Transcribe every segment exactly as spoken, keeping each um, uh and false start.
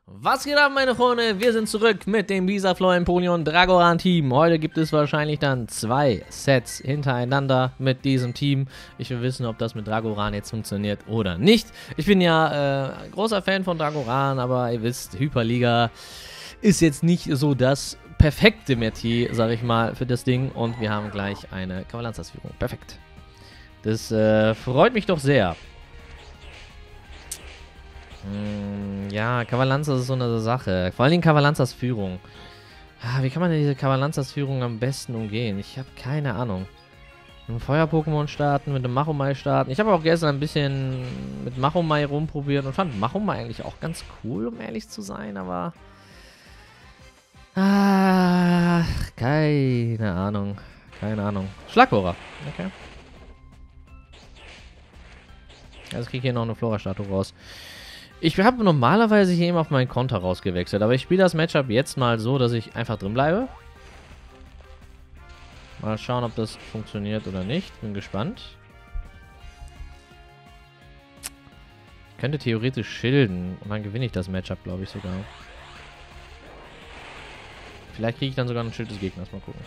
Was geht ab, meine Freunde? Wir sind zurück mit dem Visaflor Empoleon Dragoran Team. Heute gibt es wahrscheinlich dann zwei Sets hintereinander mit diesem Team. Ich will wissen, ob das mit Dragoran jetzt funktioniert oder nicht. Ich bin ja äh, großer Fan von Dragoran, aber ihr wisst, Hyperliga ist jetzt nicht so das perfekte Metier, sag ich mal, für das Ding. Und wir haben gleich eine Kavalanzas-Führung. Perfekt. Das äh, freut mich doch sehr. Ja, Kavalanzas ist so eine Sache. Vor allem Kavalanzas Führung. Ah, wie kann man denn diese Kavalanzas Führung am besten umgehen? Ich habe keine Ahnung. Mit einem Feuer-Pokémon starten, mit einem Machomai starten. Ich habe auch gestern ein bisschen mit Machomai rumprobiert und fand Machomai eigentlich auch ganz cool, um ehrlich zu sein, aber... Ah, keine Ahnung. Keine Ahnung. Schlagbohrer. Okay. Also kriege ich hier noch eine Flora-Statue raus. Ich habe normalerweise hier eben auf meinen Konter rausgewechselt, aber ich spiele das Matchup jetzt mal so, dass ich einfach drin bleibe. Mal schauen, ob das funktioniert oder nicht. Bin gespannt. Ich könnte theoretisch schilden und dann gewinne ich das Matchup, glaube ich sogar. Vielleicht kriege ich dann sogar ein Schild des Gegners. Mal gucken.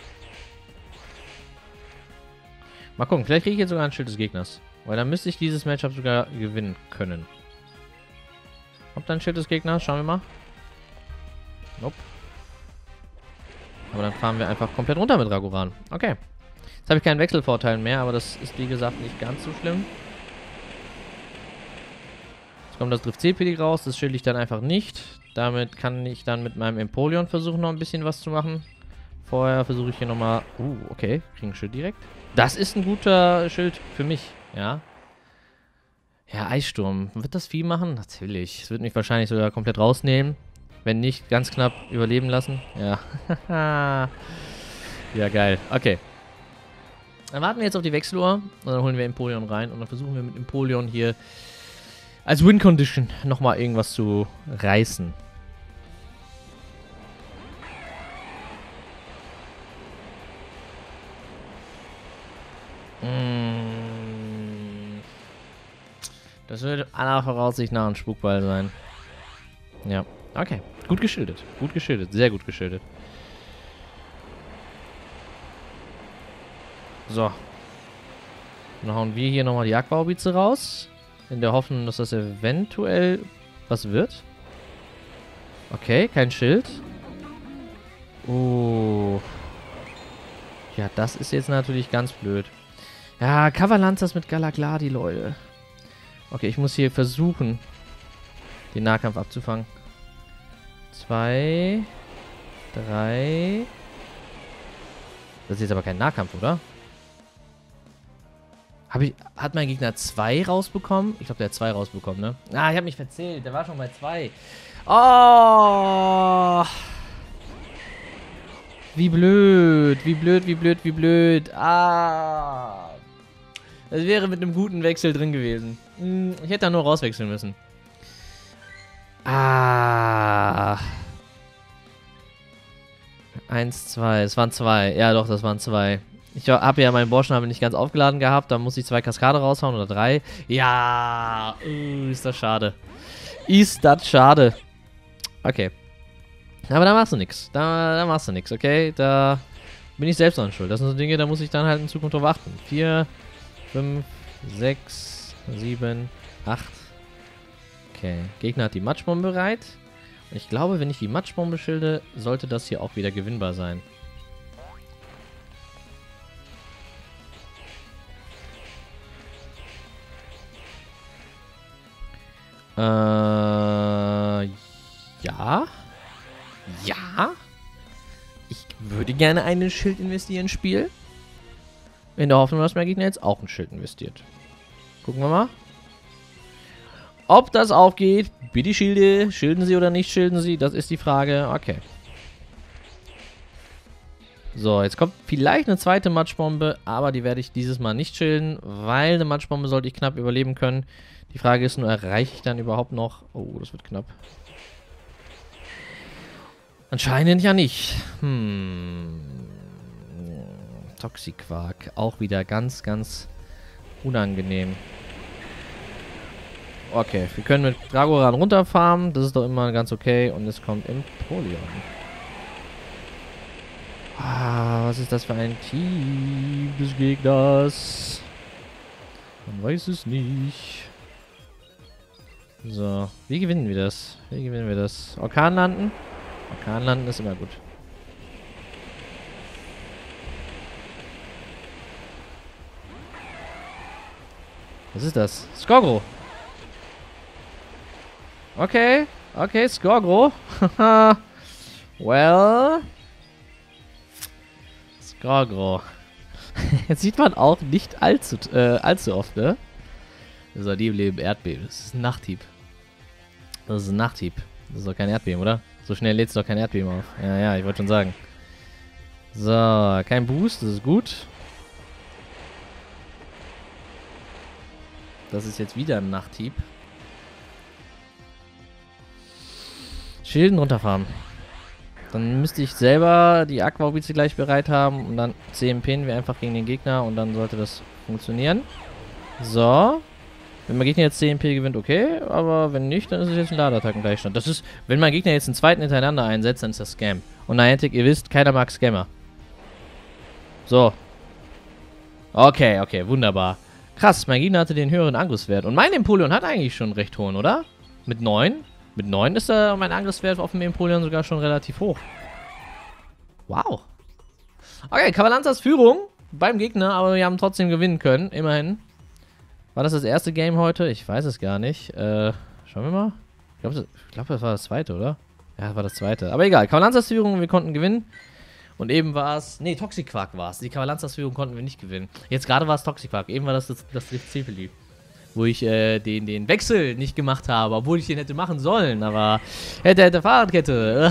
Mal gucken, vielleicht kriege ich jetzt sogar ein Schild des Gegners. Weil dann müsste ich dieses Matchup sogar gewinnen können. Kommt dann ein Schild des Gegners? Schauen wir mal. Nope. Aber dann fahren wir einfach komplett runter mit Dragoran. Okay. Jetzt habe ich keinen Wechselvorteil mehr, aber das ist wie gesagt nicht ganz so schlimm. Jetzt kommt das Drift-C-Pedi raus, das schilde ich dann einfach nicht. Damit kann ich dann mit meinem Empoleon versuchen, noch ein bisschen was zu machen. Vorher versuche ich hier nochmal... Uh, okay. Kriegen ein Schild direkt. Das ist ein guter Schild für mich, ja. Ja, Eissturm. Wird das viel machen? Natürlich. Es wird mich wahrscheinlich sogar komplett rausnehmen. Wenn nicht, ganz knapp überleben lassen. Ja. Ja, geil. Okay. Dann warten wir jetzt auf die Wechseluhr. Und dann holen wir Empoleon rein. Und dann versuchen wir mit Empoleon hier als Win-Condition nochmal irgendwas zu reißen. Das wird aller Voraussicht nach ein Spukball sein. Ja, okay. Gut geschildert. Gut geschildert. Sehr gut geschildert. So. Dann hauen wir hier nochmal die Aqua-Orbize raus. In der Hoffnung, dass das eventuell was wird. Okay, kein Schild. Oh. Ja, das ist jetzt natürlich ganz blöd. Ja, Kavalanzas mit Galagladi, Leute. Okay, ich muss hier versuchen, den Nahkampf abzufangen. Zwei. Drei. Das ist jetzt aber kein Nahkampf, oder? Hab ich, hat mein Gegner zwei rausbekommen? Ich glaube, der hat zwei rausbekommen, ne? Ah, ich habe mich verzählt. Der war schon bei zwei. Oh! Wie blöd. Wie blöd, wie blöd, wie blöd. Ah! Das wäre mit einem guten Wechsel drin gewesen. Ich hätte da nur rauswechseln müssen. Ah. Eins, zwei. Es waren zwei. Ja, doch, das waren zwei. Ich habe ja meinen Borschnabel nicht ganz aufgeladen gehabt. Da muss ich zwei Kaskade raushauen oder drei. Ja. Uh, ist das schade. Ist das schade. Okay. Aber da machst du nichts. Da, da machst du nichts, okay? Da bin ich selbst dran schuld. Das sind so Dinge, da muss ich dann halt in Zukunft drauf achten. Vier. fünf, sechs, sieben, acht. Okay, Gegner hat die Matschbombe bereit. Und ich glaube, wenn ich die Matschbombe schilde, sollte das hier auch wieder gewinnbar sein. Äh, ja. Ja. Ich würde gerne einen Schild investieren, Spiel. In der Hoffnung, dass mein Gegner jetzt auch ein Schild investiert. Gucken wir mal. Ob das aufgeht. Bitte Schilde. Schilden Sie oder nicht schilden Sie? Das ist die Frage. Okay. So, jetzt kommt vielleicht eine zweite Matschbombe. Aber die werde ich dieses Mal nicht schilden. Weil eine Matschbombe sollte ich knapp überleben können. Die Frage ist nur, erreiche ich dann überhaupt noch... Oh, das wird knapp. Anscheinend ja nicht. Hm... Toxiquark. Auch wieder ganz, ganz unangenehm. Okay, wir können mit Dragoran runterfarmen. Das ist doch immer ganz okay. Und es kommt Empoleon. Ah, was ist das für ein Team des Gegners? Man weiß es nicht. So, wie gewinnen wir das? Wie gewinnen wir das? Orkan landen? Orkan landen ist immer gut. Was ist das? Skorgro. Okay, okay, Skorgro. Well. Skorgro. Jetzt sieht man auch nicht allzu, äh, allzu oft, ne? Das ist die im Leben Erdbeben. Das ist ein Nachthieb. Das ist ein Nachthieb. Das ist doch kein Erdbeben, oder? So schnell lädt es doch kein Erdbeben auf. Ja, ja, ich wollte schon sagen. So, kein Boost, das ist gut. Das ist jetzt wieder ein Nachthieb. Schilden runterfahren. Dann müsste ich selber die Aqua-Obize gleich bereit haben und dann C M P'n wir einfach gegen den Gegner und dann sollte das funktionieren. So. Wenn mein Gegner jetzt C M P gewinnt, okay, aber wenn nicht, dann ist es jetzt ein Ladeattacken-Gleichstand. Das ist, wenn mein Gegner jetzt einen zweiten hintereinander einsetzt, dann ist das Scam. Und Niantic, ihr wisst, keiner mag Scammer. So. Okay, okay, wunderbar. Krass, mein Gegner hatte den höheren Angriffswert. Und mein Empoleon hat eigentlich schon recht hohen, oder? Mit neun? Mit neun ist da mein Angriffswert auf dem Empoleon sogar schon relativ hoch. Wow. Okay, Kavalanzas Führung beim Gegner, aber wir haben trotzdem gewinnen können, immerhin. War das das erste Game heute? Ich weiß es gar nicht. Äh, schauen wir mal. Ich glaube, das, glaub, das war das zweite, oder? Ja, das war das zweite. Aber egal, Kavalanzas Führung, wir konnten gewinnen. Und eben war es... Nee, Toxiquark war es. Die Kavalanzas Führung konnten wir nicht gewinnen. Jetzt gerade war es Toxiquark. Eben war das das, das Driftzepeli. Wo ich äh, den, den Wechsel nicht gemacht habe, obwohl ich den hätte machen sollen. Aber hätte, hätte Fahrradkette.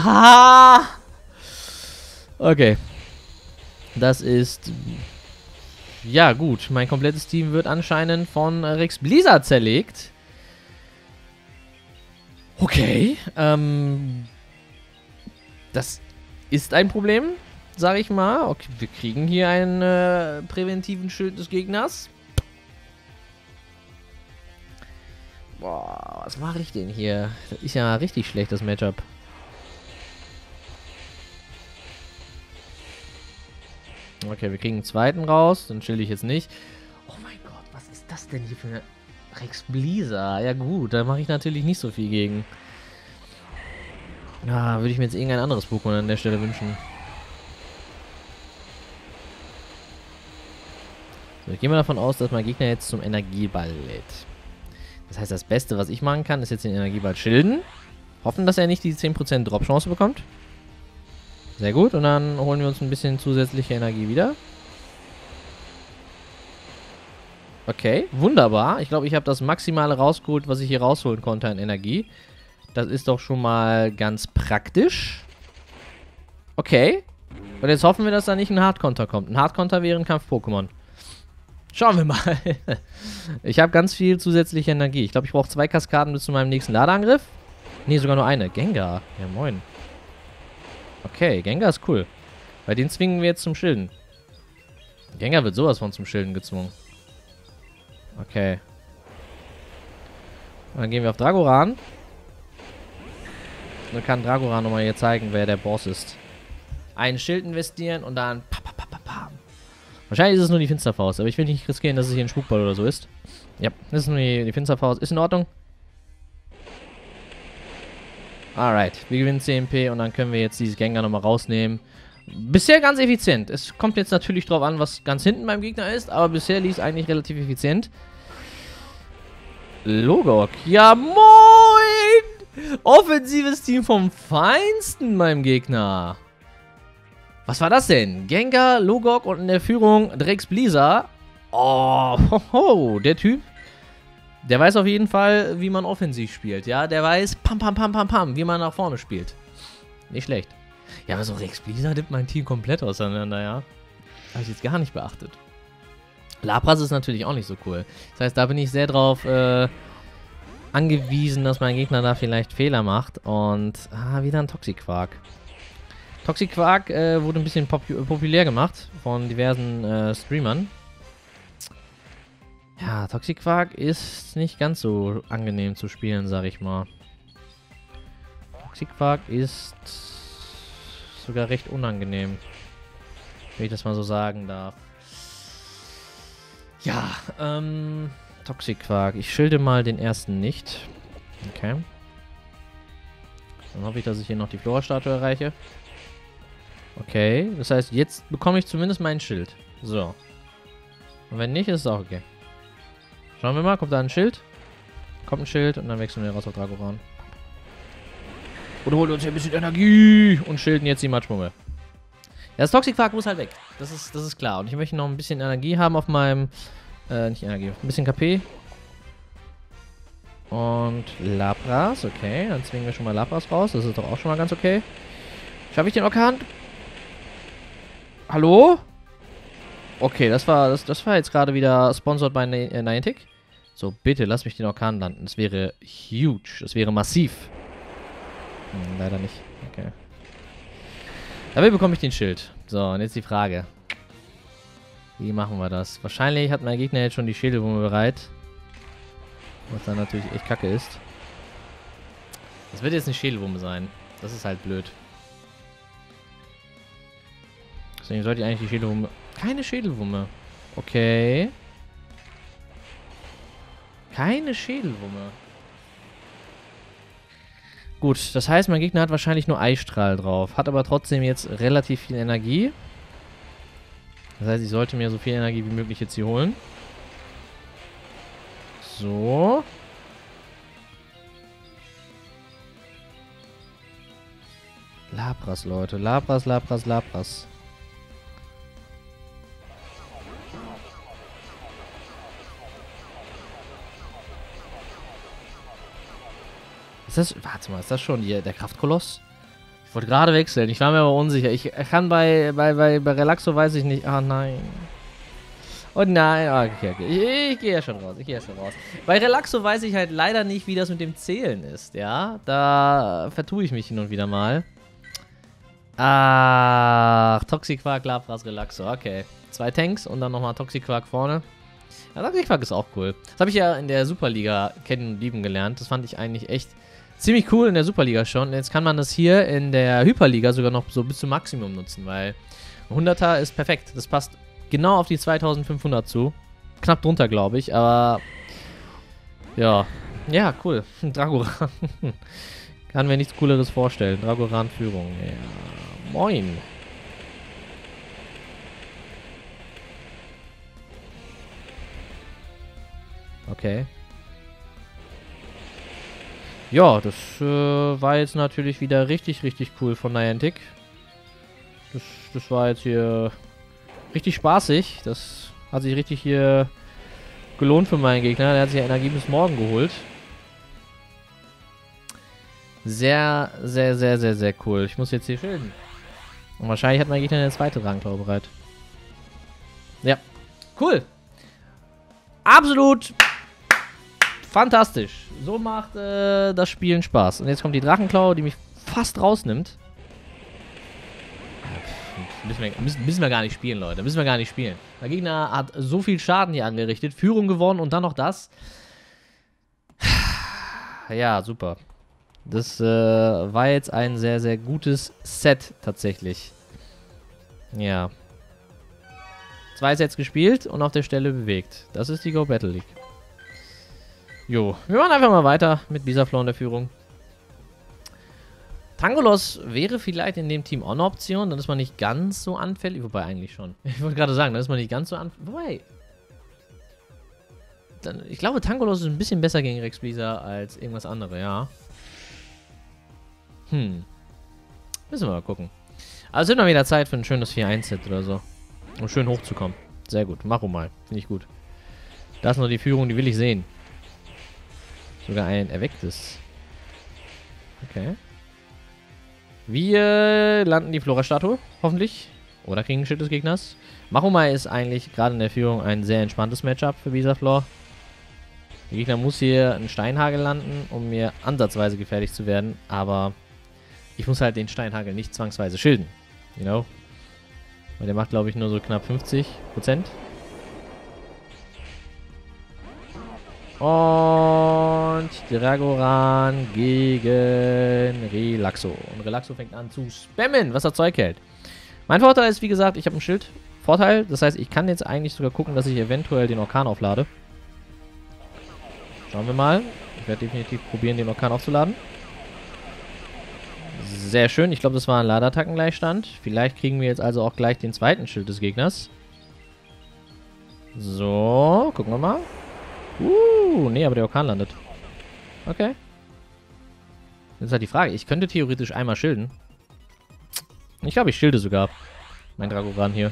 Okay. Das ist... Ja, gut. Mein komplettes Team wird anscheinend von Rex Blizzard zerlegt. Okay. Ähm... Das ist ein Problem, sage ich mal. Okay, wir kriegen hier einen äh, präventiven Schild des Gegners. Boah, was mache ich denn hier? Das ist ja richtig schlecht, das Matchup. Okay, wir kriegen einen zweiten raus. Dann chill ich jetzt nicht. Oh mein Gott, was ist das denn hier für eine Rex Blizzard? Ja gut, da mache ich natürlich nicht so viel gegen. Ja, würde ich mir jetzt irgendein anderes Pokémon an der Stelle wünschen. So, ich gehe mal davon aus, dass mein Gegner jetzt zum Energieball lädt. Das heißt, das Beste, was ich machen kann, ist jetzt den Energieball schilden. Hoffen, dass er nicht die zehn Prozent Drop-Chance bekommt. Sehr gut. Und dann holen wir uns ein bisschen zusätzliche Energie wieder. Okay, wunderbar. Ich glaube, ich habe das Maximale rausgeholt, was ich hier rausholen konnte an Energie. Das ist doch schon mal ganz praktisch. Okay. Und jetzt hoffen wir, dass da nicht ein Hardkonter kommt. Ein Hardkonter wäre ein Kampf-Pokémon. Schauen wir mal. Ich habe ganz viel zusätzliche Energie. Ich glaube, ich brauche zwei Kaskaden bis zu meinem nächsten Ladeangriff. Nee, sogar nur eine. Gengar. Ja, moin. Okay, Gengar ist cool. Bei den zwingen wir jetzt zum Schilden. Gengar wird sowas von zum Schilden gezwungen. Okay. Und dann gehen wir auf Dragoran. Dann kann Dragoran nochmal hier zeigen, wer der Boss ist. Einen Schild investieren und dann... Wahrscheinlich ist es nur die Finsterfaust, aber ich will nicht riskieren, dass es hier ein Spukball oder so ist. Ja, das ist nur die, die Finsterfaust. Ist in Ordnung. Alright, wir gewinnen C M P und dann können wir jetzt dieses Gengar nochmal rausnehmen. Bisher ganz effizient. Es kommt jetzt natürlich drauf an, was ganz hinten beim Gegner ist, aber bisher lief es eigentlich relativ effizient. Logok. Ja, moin! Offensives Team vom Feinsten beim Gegner. Was war das denn? Gengar, Logok und in der Führung Rex Blizzard. Oh, hoho, der Typ, der weiß auf jeden Fall, wie man offensiv spielt, ja. Der weiß, pam, pam, pam, pam, pam, wie man nach vorne spielt. Nicht schlecht. Ja, aber so Rex Blizzard nimmt mein Team komplett auseinander, ja. Habe ich jetzt gar nicht beachtet. Lapras ist natürlich auch nicht so cool. Das heißt, da bin ich sehr drauf äh, angewiesen, dass mein Gegner da vielleicht Fehler macht. Und, ah, wieder ein Toxiquark. Toxiquark äh, wurde ein bisschen pop populär gemacht von diversen äh, Streamern. Ja, Toxiquark ist nicht ganz so angenehm zu spielen, sag ich mal. Toxiquark ist sogar recht unangenehm, wenn ich das mal so sagen darf. Ja, ähm, Toxiquark. Ich schilde mal den ersten nicht. Okay. Dann hoffe ich, dass ich hier noch die Flora-Statue erreiche. Okay, das heißt, jetzt bekomme ich zumindest mein Schild. So. Und wenn nicht, ist es auch okay. Schauen wir mal, kommt da ein Schild? Kommt ein Schild und dann wechseln wir raus auf Dragoran. Oder holen wir uns hier ein bisschen Energie und schilden jetzt die Matschmumme. Ja, das Toxiquark muss halt weg. Das ist, das ist klar. Und ich möchte noch ein bisschen Energie haben auf meinem... Äh, nicht Energie. Ein bisschen K P. Und Lapras. Okay, dann zwingen wir schon mal Lapras raus. Das ist doch auch schon mal ganz okay. Schaffe ich den Orkan? Hallo? Okay, das war, das, das war jetzt gerade wieder sponsored by äh, Niantic. So, bitte, lass mich den Orkan landen. Das wäre huge. Das wäre massiv. Hm, leider nicht. Okay. Dafür bekomme ich den Schild. So, und jetzt die Frage. Wie machen wir das? Wahrscheinlich hat mein Gegner jetzt schon die Schädelwumme bereit. Was dann natürlich echt kacke ist. Das wird jetzt eine Schädelwumme sein. Das ist halt blöd. Deswegen sollte ich eigentlich die Schädelwumme... Keine Schädelwumme. Okay. Keine Schädelwumme. Gut, das heißt, mein Gegner hat wahrscheinlich nur Eisstrahl drauf. Hat aber trotzdem jetzt relativ viel Energie. Das heißt, ich sollte mir so viel Energie wie möglich jetzt hier holen. So. Lapras, Leute. Lapras, Lapras, Lapras. Ist das... Warte mal, ist das schon hier der Kraftkoloss? Ich wollte gerade wechseln. Ich war mir aber unsicher. Ich kann bei, bei, bei, bei Relaxo weiß ich nicht. Ah, nein. Oh nein. Ah, okay, okay. Ich, ich gehe ja schon raus. Ich gehe ja schon raus. Bei Relaxo weiß ich halt leider nicht, wie das mit dem Zählen ist. Ja, da vertue ich mich hin und wieder mal. Ach, Toxiquark, Lapras, Relaxo. Okay. Zwei Tanks und dann nochmal Toxiquark vorne. Ja, Toxiquark ist auch cool. Das habe ich ja in der Superliga kennen und lieben gelernt. Das fand ich eigentlich echt ziemlich cool in der Superliga schon. Jetzt kann man das hier in der Hyperliga sogar noch so bis zum Maximum nutzen, weil hunderter ist perfekt. Das passt genau auf die zweitausendfünfhundert zu. Knapp drunter, glaube ich, aber ja. Ja, cool. Dragoran. Kann mir nichts Cooleres vorstellen. Dragoran-Führung. Ja. Moin. Okay. Ja, das äh, war jetzt natürlich wieder richtig, richtig cool von Niantic. Das, das war jetzt hier richtig spaßig. Das hat sich richtig hier gelohnt für meinen Gegner. Der hat sich ja Energie bis morgen geholt. Sehr, sehr, sehr, sehr, sehr cool. Ich muss jetzt hier schilden. Und wahrscheinlich hat mein Gegner eine zweite Rangklaue bereit. Ja, cool. Absolut fantastisch. So macht äh, das Spielen Spaß. Und jetzt kommt die Drachenklaue, die mich fast rausnimmt. Müssen wir, müssen, müssen wir gar nicht spielen, Leute. Müssen wir gar nicht spielen. Der Gegner hat so viel Schaden hier angerichtet. Führung gewonnen und dann noch das. Ja, super. Das äh, war jetzt ein sehr, sehr gutes Set tatsächlich. Ja. Zwei Sets gespielt und auf der Stelle bewegt. Das ist die Go Battle League. Jo, wir machen einfach mal weiter mit Bisaflor in der Führung. Tangolos wäre vielleicht in dem Team auch eine Option, dann ist man nicht ganz so anfällig. Wobei eigentlich schon. Ich wollte gerade sagen, dann ist man nicht ganz so anfällig. Wobei. Dann, ich glaube, Tangolos ist ein bisschen besser gegen Rex Bleaser als irgendwas anderes, ja. Hm. Müssen wir mal gucken. Also sind wir wieder Zeit für ein schönes vier eins Set oder so. Um schön hochzukommen. Sehr gut. Mach mal. Finde ich gut. Das ist nur die Führung, die will ich sehen. Sogar ein erwecktes. Okay. Wir landen die Flora-Statue, hoffentlich. Oder kriegen ein Schild des Gegners. Maromai ist eigentlich gerade in der Führung ein sehr entspanntes Matchup für Bisaflor. Der Gegner muss hier einen Steinhagel landen, um mir ansatzweise gefährlich zu werden. Aber ich muss halt den Steinhagel nicht zwangsweise schilden. You know? Weil der macht, glaube ich, nur so knapp fünfzig Prozent. Und Dragoran gegen Relaxo. Und Relaxo fängt an zu spammen, was das Zeug hält. Mein Vorteil ist, wie gesagt, ich habe ein Schild. Vorteil, das heißt, ich kann jetzt eigentlich sogar gucken, dass ich eventuell den Orkan auflade. Schauen wir mal. Ich werde definitiv probieren, den Orkan aufzuladen. Sehr schön. Ich glaube, das war ein Ladeattackengleichstand. Vielleicht kriegen wir jetzt also auch gleich den zweiten Schild des Gegners. So, gucken wir mal. Uh, nee, aber der Orkan landet. Okay. Jetzt ist halt die Frage. Ich könnte theoretisch einmal schilden. Ich glaube, ich schilde sogar. Mein Dragoran hier.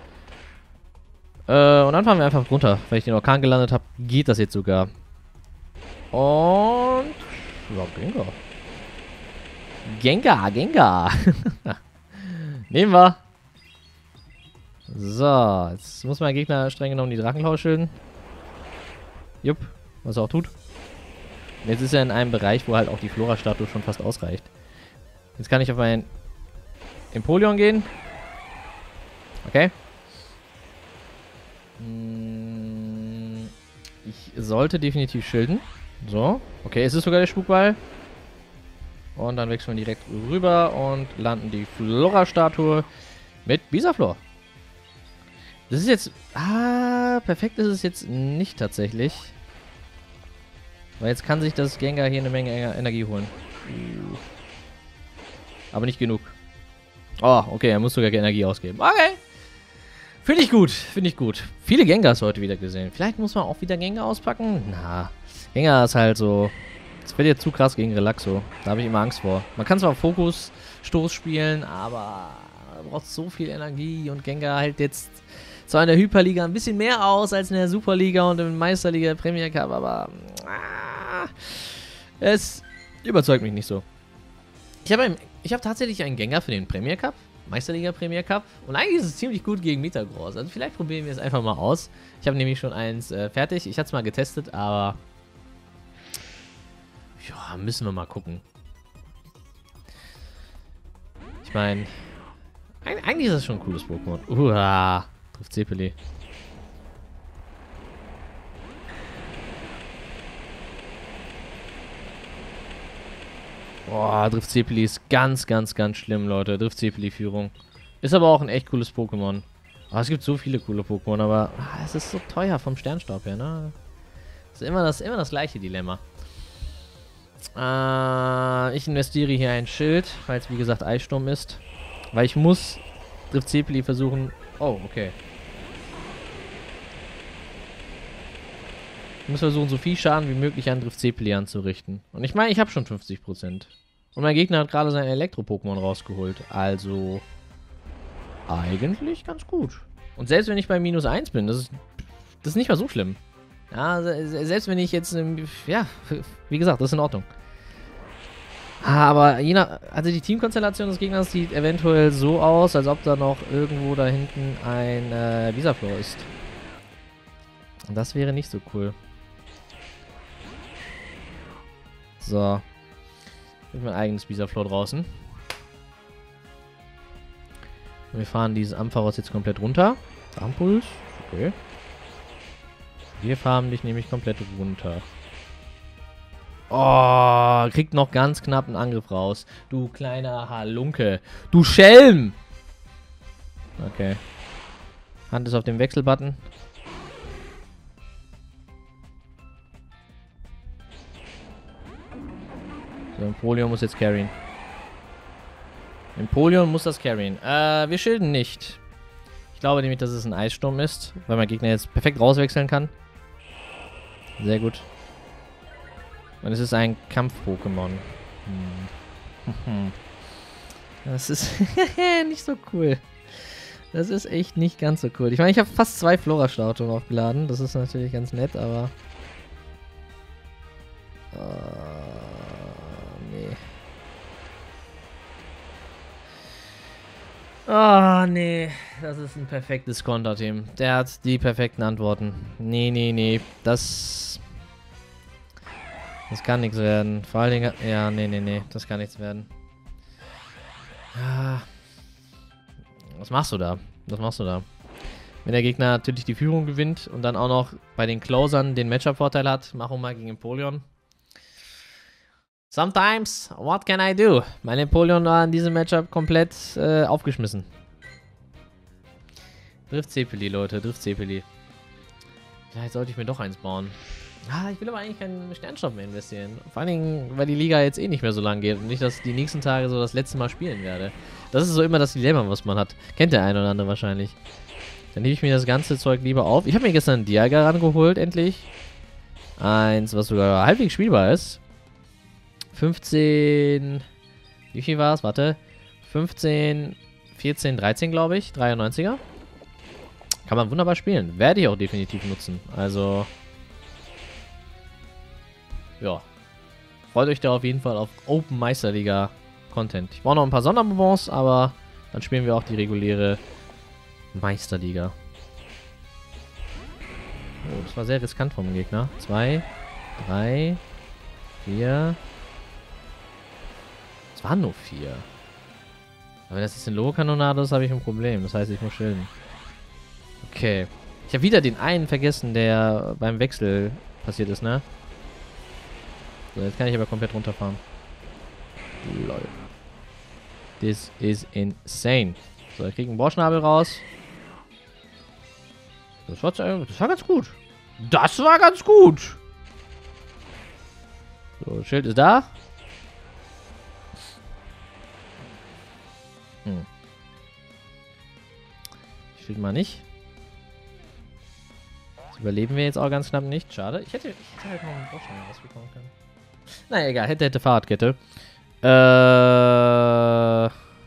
Äh, und dann fahren wir einfach runter. Weil ich den Orkan gelandet habe, geht das jetzt sogar. Und... Ja, Gengar. Gengar, Gengar. Nehmen wir. So, jetzt muss mein Gegner streng genommen die Drachenklaue schilden. Jupp, was er auch tut. Und jetzt ist er in einem Bereich, wo halt auch die Flora-Statue schon fast ausreicht. Jetzt kann ich auf mein Empoleon gehen. Okay. Ich sollte definitiv schilden. So, okay, es ist sogar der Spukball. Und dann wechseln wir direkt rüber und landen die Flora-Statue mit Bisaflor. Das ist jetzt... Ah, perfekt ist es jetzt nicht tatsächlich. Weil jetzt kann sich das Gengar hier eine Menge Energie holen. Aber nicht genug. Oh, okay, er muss sogar Energie ausgeben. Okay. Finde ich gut, finde ich gut. Viele Gengars heute wieder gesehen. Vielleicht muss man auch wieder Gengar auspacken? Na, Gengar ist halt so... Das wird jetzt zu krass gegen Relaxo. Da habe ich immer Angst vor. Man kann zwar Fokus-Stoß spielen, aber man braucht so viel Energie und Gengar hält jetzt zwar in der Hyperliga ein bisschen mehr aus als in der Superliga und im Meisterliga Premier Cup, aber ah, es überzeugt mich nicht so. Ich habe ich hab tatsächlich einen Gengar für den Premier Cup, Meisterliga Premier Cup, und eigentlich ist es ziemlich gut gegen Metagross. Also vielleicht probieren wir es einfach mal aus. Ich habe nämlich schon eins äh, fertig. Ich hatte es mal getestet, aber ja, müssen wir mal gucken. Ich meine, eigentlich ist das schon ein cooles Pokémon. Uah, trifft Zeppeli. Boah, Drift Zeppeli ist ganz, ganz, ganz schlimm, Leute. Drift Zeppeli-Führung. Ist aber auch ein echt cooles Pokémon. Oh, es gibt so viele coole Pokémon, aber ah, es ist so teuer vom Sternstaub her, ne? Das ist immer das, immer das gleiche Dilemma. Äh, ich investiere hier ein Schild, weil es wie gesagt Eissturm ist. Weil ich muss Drift Zeppeli versuchen... Oh, okay. Ich muss versuchen, so viel Schaden wie möglich an Drift Zeppeli anzurichten. Und ich meine, ich habe schon fünfzig Prozent. Und mein Gegner hat gerade sein Elektro-Pokémon rausgeholt. Also... eigentlich ganz gut. Und selbst wenn ich bei minus eins bin, das ist, das ist nicht mal so schlimm. Ja, selbst wenn ich jetzt... Ja, wie gesagt, das ist in Ordnung. Aber je nach... Also die Teamkonstellation des Gegners sieht eventuell so aus, als ob da noch irgendwo da hinten ein äh, Bisaflor ist. Und das wäre nicht so cool. So. Ich habe mein eigenes Bisaflor draußen. Wir fahren dieses Ampharos jetzt komplett runter. Ampuls. Okay. Wir fahren dich nämlich komplett runter. Oh, kriegt noch ganz knapp einen Angriff raus. Du kleiner Halunke. Du Schelm! Okay. Hand ist auf dem Wechselbutton. So, Empoleon muss jetzt carryen. Empoleon muss das carryen. Äh, wir schilden nicht. Ich glaube nämlich, dass es ein Eissturm ist, weil mein Gegner jetzt perfekt rauswechseln kann. Sehr gut. Und es ist ein Kampf-Pokémon. Hm. Das ist nicht so cool. Das ist echt nicht ganz so cool. Ich meine, ich habe fast zwei Flora-Statuen aufgeladen. Das ist natürlich ganz nett, aber... Uh, nee. Oh, nee. Das ist ein perfektes Konterteam. Der hat die perfekten Antworten. Nee, nee, nee. Das... Das kann nichts werden. Vor allen Dingen... Ja, nee, nee, nee. Das kann nichts werden. Ja. Was machst du da? Was machst du da? Wenn der Gegner natürlich die Führung gewinnt und dann auch noch bei den Closern den Matchup-Vorteil hat. Maroma gegen Empoleon. Sometimes, what can I do? Mein Empoleon war in diesem Matchup komplett äh, aufgeschmissen. Drift Cepeli, Leute, Drift Cepeli. Vielleicht sollte ich mir doch eins bauen. Ah, ich will aber eigentlich keinen Sternstoff mehr investieren. Vor allen Dingen, weil die Liga jetzt eh nicht mehr so lang geht und nicht, dass ich die nächsten Tage so das letzte Mal spielen werde. Das ist so immer das Dilemma, was man hat. Kennt der eine oder andere wahrscheinlich. Dann nehme ich mir das ganze Zeug lieber auf. Ich habe mir gestern einen Dialga rangeholt, endlich. Eins, was sogar halbwegs spielbar ist. fünfzehn... Wie viel war es? Warte. fünfzehn, vierzehn, dreizehn, glaube ich. dreiundneunziger. Kann man wunderbar spielen. Werde ich auch definitiv nutzen. Also... Ja. Freut euch da auf jeden Fall auf Open Meisterliga Content. Ich brauche noch ein paar Sonderbonbons, aber dann spielen wir auch die reguläre Meisterliga. Oh, das war sehr riskant vom Gegner. Zwei, drei, vier. Es waren nur vier. Aber wenn das jetzt eine Logo-Kanonade ist, habe ich ein Problem. Das heißt, ich muss schilden. Okay. Ich habe wieder den einen vergessen, der beim Wechsel passiert ist, ne? So, jetzt kann ich aber komplett runterfahren. Lol. This is insane. So, ich kriege einen Bohrschnabel raus. Das war, das war ganz gut. Das war ganz gut. So, Schild ist da. Hm. Schild mal nicht. Das überleben wir jetzt auch ganz knapp nicht. Schade. Ich hätte, ich hätte halt noch einen Bohrschnabel rausbekommen können. Naja, egal. Hätte, hätte Fahrradkette. Äh...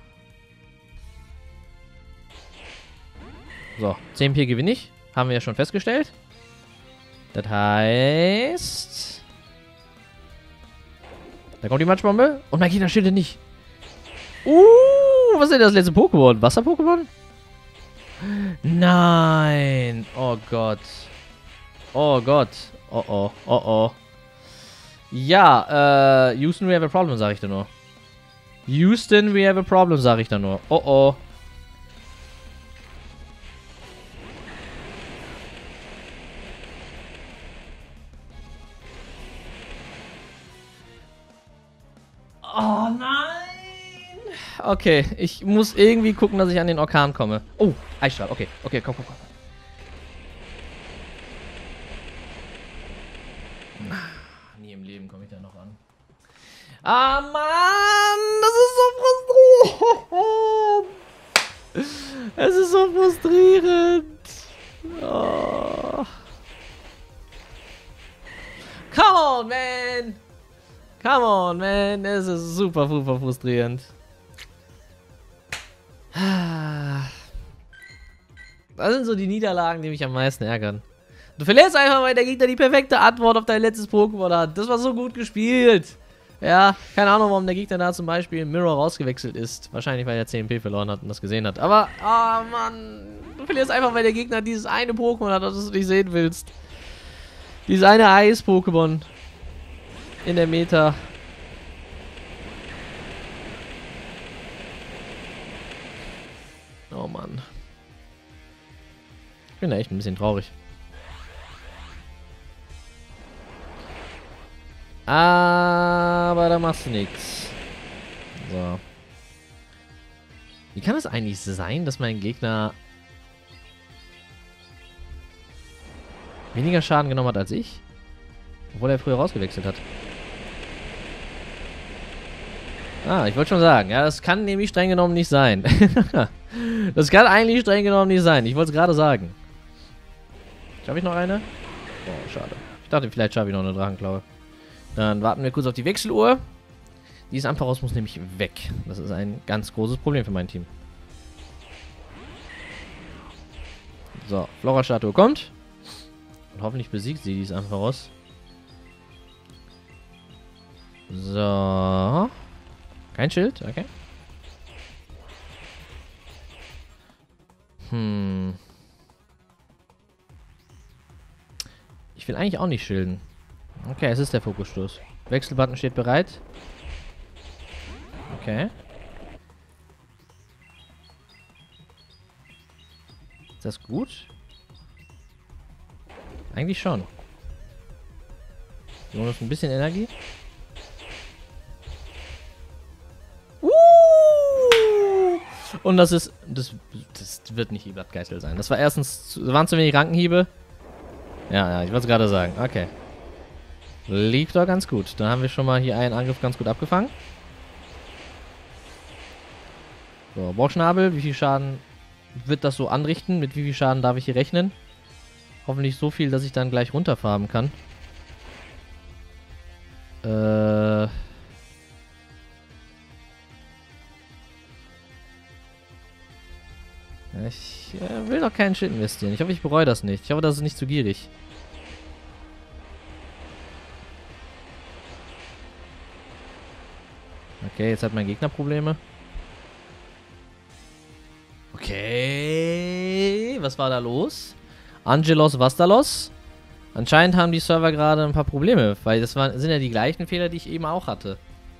So, zehn P gewinne ich. Haben wir ja schon festgestellt. Das heißt... Da kommt die Matschbombe. Und mein Gegner schildet nicht. Uh, was ist denn das letzte Pokémon? Wasser-Pokémon? Nein. Oh Gott. Oh Gott. Oh oh. Oh oh. Ja, äh, Houston, we have a problem, sage ich da nur. Houston, we have a problem, sage ich da nur. Oh oh. Oh nein! Okay, ich muss irgendwie gucken, dass ich an den Orkan komme. Oh, Eisstrahl, okay, okay, komm, komm, komm. Nie im Leben komme ich da noch an. Ah, Mann! Das ist so frustrierend! Es ist so frustrierend! Oh. Come on, man! Come on, man! Es ist super, super frustrierend. Das sind so die Niederlagen, die mich am meisten ärgern. Du verlierst einfach, weil der Gegner die perfekte Antwort auf dein letztes Pokémon hat. Das war so gut gespielt. Ja, keine Ahnung, warum der Gegner da zum Beispiel Mirror rausgewechselt ist. Wahrscheinlich, weil er C M P verloren hat und das gesehen hat. Aber, ah, oh Mann. Du verlierst einfach, weil der Gegner dieses eine Pokémon hat, das du nicht sehen willst. Dieses eine Eis-Pokémon. In der Meta. Oh Mann. Ich bin da echt ein bisschen traurig. Aber da machst du nichts. So. Wie kann es eigentlich sein, dass mein Gegner weniger Schaden genommen hat als ich? Obwohl er früher rausgewechselt hat. Ah, ich wollte schon sagen. Ja, das kann nämlich streng genommen nicht sein. Das kann eigentlich streng genommen nicht sein. Ich wollte es gerade sagen. Schaffe ich noch eine? Oh, schade. Ich dachte, vielleicht schaffe ich noch eine Drachenklaue. Dann warten wir kurz auf die Wechseluhr. Dieses Ampharos muss nämlich weg. Das ist ein ganz großes Problem für mein Team. So, Flora-Statue kommt. Und hoffentlich besiegt sie dieses Ampharos. So. Kein Schild, okay. Hm. Ich will eigentlich auch nicht schilden. Okay, es ist der Fokusstoß. Wechselbutton steht bereit. Okay. Ist das gut? Eigentlich schon. Wir holen uns ein bisschen Energie. Uh! Und das ist... Das, das wird nicht Iblat-Geißel sein. Das war erstens... Das waren zu wenig Rankenhiebe. Ja, ja, ich wollte es gerade sagen. Okay. Lief doch ganz gut. Dann haben wir schon mal hier einen Angriff ganz gut abgefangen. So, Bauchschnabel. Wie viel Schaden wird das so anrichten? Mit wie viel Schaden darf ich hier rechnen? Hoffentlich so viel, dass ich dann gleich runterfarmen kann. Äh... Ich äh, will doch keinen Shit investieren. Ich hoffe, ich bereue das nicht. Ich hoffe, das ist nicht zu gierig. Okay, jetzt hat mein Gegner Probleme. Okay, was war da los? Angelos Vastalos? Anscheinend haben die Server gerade ein paar Probleme, weil das waren, sind ja die gleichen Fehler, die ich eben auch hatte.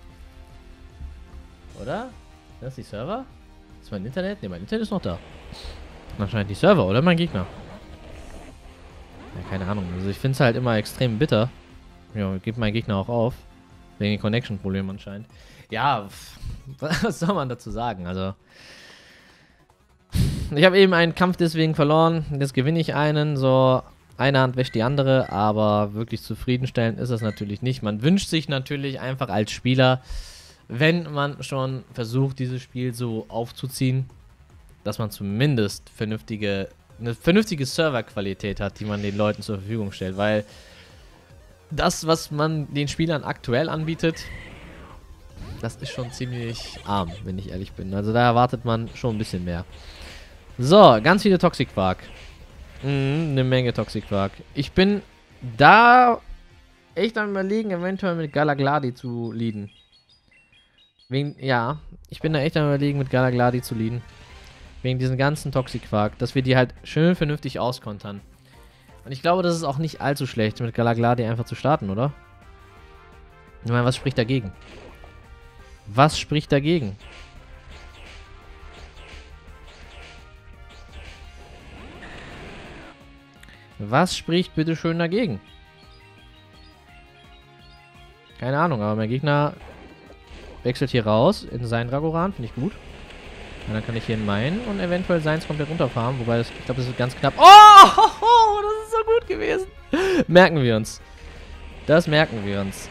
Oder? Sind das die Server? Ist mein Internet? Ne, mein Internet ist noch da. Anscheinend die Server oder mein Gegner. Ja, keine Ahnung. Also ich finde es halt immer extrem bitter. Ja, gibt mein Gegner auch auf. Wegen Connection-Problemen anscheinend. Ja, was soll man dazu sagen? Also... Ich habe eben einen Kampf deswegen verloren. Jetzt gewinne ich einen. So, eine Hand wäscht die andere. Aber wirklich zufriedenstellend ist das natürlich nicht. Man wünscht sich natürlich einfach als Spieler, wenn man schon versucht, dieses Spiel so aufzuziehen, dass man zumindest vernünftige, eine vernünftige Serverqualität hat, die man den Leuten zur Verfügung stellt. Weil das, was man den Spielern aktuell anbietet, das ist schon ziemlich arm, wenn ich ehrlich bin. Also da erwartet man schon ein bisschen mehr. So, ganz viele Toxic Quark. Mhm, eine Menge Toxic Quark. Ich bin da echt am Überlegen, eventuell mit Galagladi zu leaden. Wegen, ja, ich bin da echt am Überlegen, mit Galagladi zu leaden. Wegen diesen ganzen Toxic Quark, dass wir die halt schön vernünftig auskontern. Und ich glaube, das ist auch nicht allzu schlecht, mit Galagladi einfach zu starten, oder? Ich meine, was spricht dagegen? Was spricht dagegen? Was spricht bitte schön dagegen? Keine Ahnung, aber mein Gegner wechselt hier raus in seinen Dragoran, finde ich gut. Und dann kann ich hier in meinen und eventuell seins komplett runterfahren, wobei das, ich glaube, das ist ganz knapp. Oh, das ist so gut gewesen. Merken wir uns. Das merken wir uns.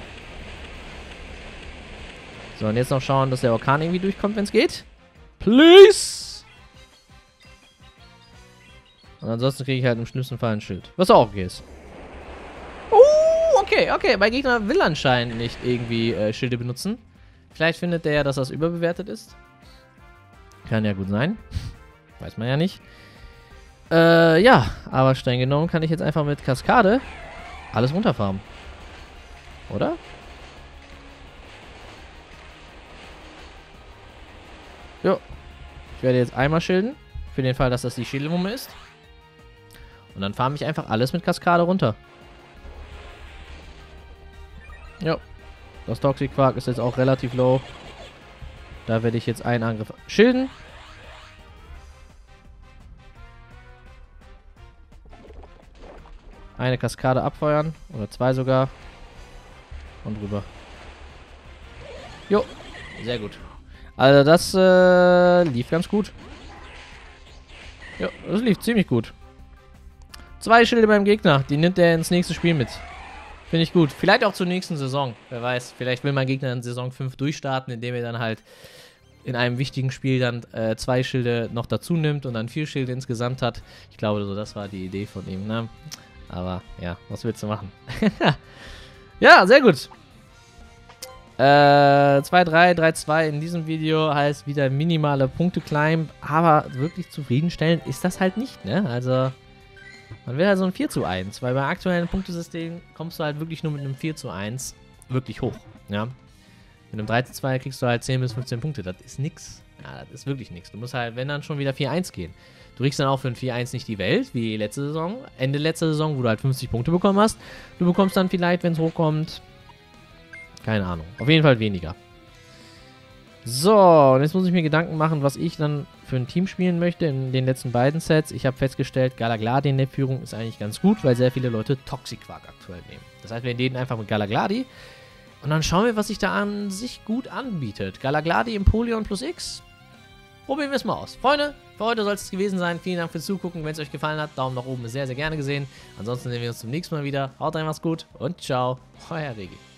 So, und jetzt noch schauen, dass der Orkan irgendwie durchkommt, wenn es geht. Please! Und ansonsten kriege ich halt im schlimmsten Fall ein Schild. Was auch okay ist. Uh, okay, okay. Mein Gegner will anscheinend nicht irgendwie äh, Schilde benutzen. Vielleicht findet der ja, dass das überbewertet ist. Kann ja gut sein. Weiß man ja nicht. Äh, ja. Aber streng genommen kann ich jetzt einfach mit Kaskade alles runterfarmen. Oder? Jo. Ich werde jetzt einmal schilden. Für den Fall, dass das die Schildelwumme ist. Und dann farme ich einfach alles mit Kaskade runter. Jo. Das Toxic Quark ist jetzt auch relativ low. Da werde ich jetzt einen Angriff schilden. Eine Kaskade abfeuern. Oder zwei sogar. Und rüber. Jo. Sehr gut. Also das äh, lief ganz gut. Ja, das lief ziemlich gut. Zwei Schilde beim Gegner. Die nimmt er ins nächste Spiel mit. Finde ich gut. Vielleicht auch zur nächsten Saison. Wer weiß. Vielleicht will mein Gegner in Saison fünf durchstarten, indem er dann halt in einem wichtigen Spiel dann äh, zwei Schilde noch dazu nimmt und dann vier Schilde insgesamt hat. Ich glaube, so das war die Idee von ihm, ne? Aber ja, was willst du machen? Ja, sehr gut. Äh, zwei drei, drei zwei in diesem Video heißt wieder minimale Punkte climb, aber wirklich zufriedenstellend ist das halt nicht, ne? Also, man will halt so ein vier zu eins, weil beim aktuellen Punktesystem kommst du halt wirklich nur mit einem vier zu eins wirklich hoch, ja? Mit einem drei zu zwei kriegst du halt zehn bis fünfzehn Punkte, das ist nix. Ja, das ist wirklich nix. Du musst halt, wenn dann schon wieder vier eins gehen. Du kriegst dann auch für ein vier eins nicht die Welt, wie letzte Saison, Ende letzter Saison, wo du halt fünfzig Punkte bekommen hast. Du bekommst dann vielleicht, wenn es hochkommt, keine Ahnung. Auf jeden Fall weniger. So, und jetzt muss ich mir Gedanken machen, was ich dann für ein Team spielen möchte in den letzten beiden Sets. Ich habe festgestellt, Galagladi in der Führung ist eigentlich ganz gut, weil sehr viele Leute Toxiquark aktuell nehmen. Das heißt, wir nehmen einfach mit Galagladi und dann schauen wir, was sich da an sich gut anbietet. Galagladi, Empoleon plus X. Probieren wir es mal aus. Freunde, für heute soll es gewesen sein. Vielen Dank fürs Zugucken. Wenn es euch gefallen hat, Daumen nach oben ist sehr, sehr gerne gesehen. Ansonsten sehen wir uns zum nächsten Mal wieder. Haut rein, macht's gut und ciao. Euer Regi.